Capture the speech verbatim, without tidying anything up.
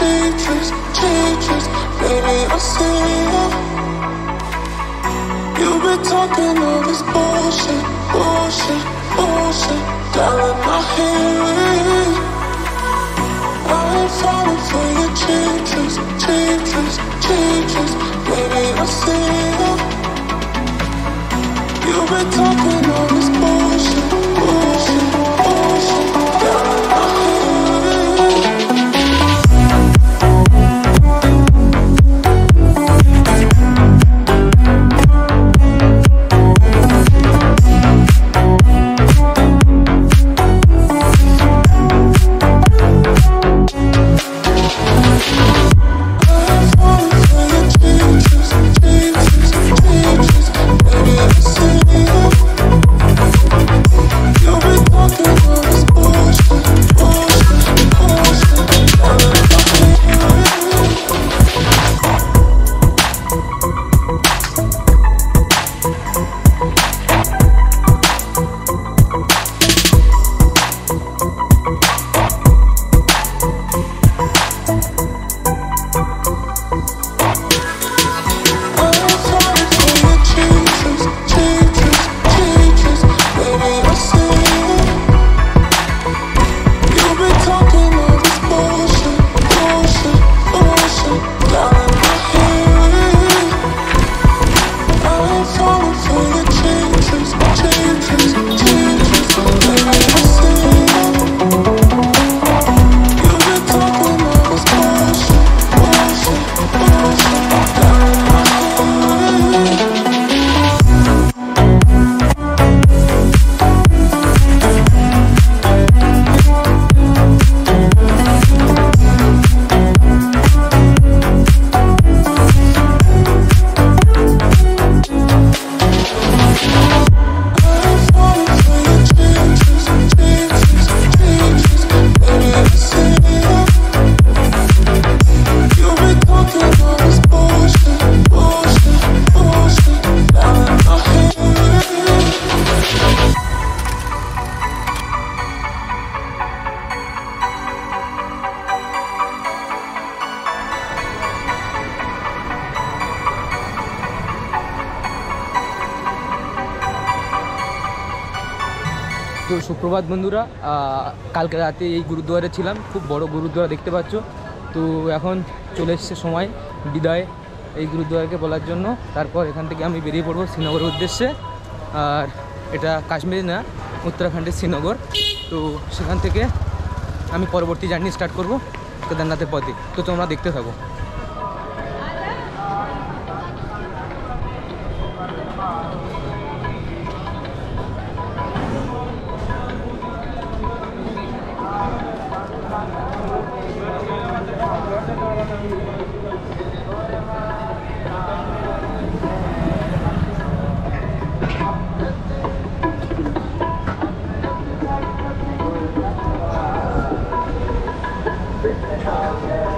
changes, changes. Baby, I see you. You've been talking all this bullshit, bullshit, bullshit, down in my head. I ain't falling for your changes, changes, changes. Baby, I see you. You've been talking all this bullshit, bullshit, bullshit, down in my head. তো সুপ্রভাত বন্ধুরা, কালকে রাতে এই গুরুদ্বারে ছিলাম, খুব বড় গুরুদ্বার দেখতে পাচ্ছ। তো এখন চলে এসছে সময় বিদায় এই গুরুদ্বারকে বলার জন্য। তারপর এখান থেকে আমি বেরিয়ে পড়বো শ্রীনগরের উদ্দেশ্যে। আর এটা কাশ্মীর না, উত্তরাখণ্ডের শ্রীনগর। তো সেখান থেকে আমি পরবর্তী জার্নি স্টার্ট করব কেদারনাথের পথে। তো তোমরা দেখতে থাকো। Yeah.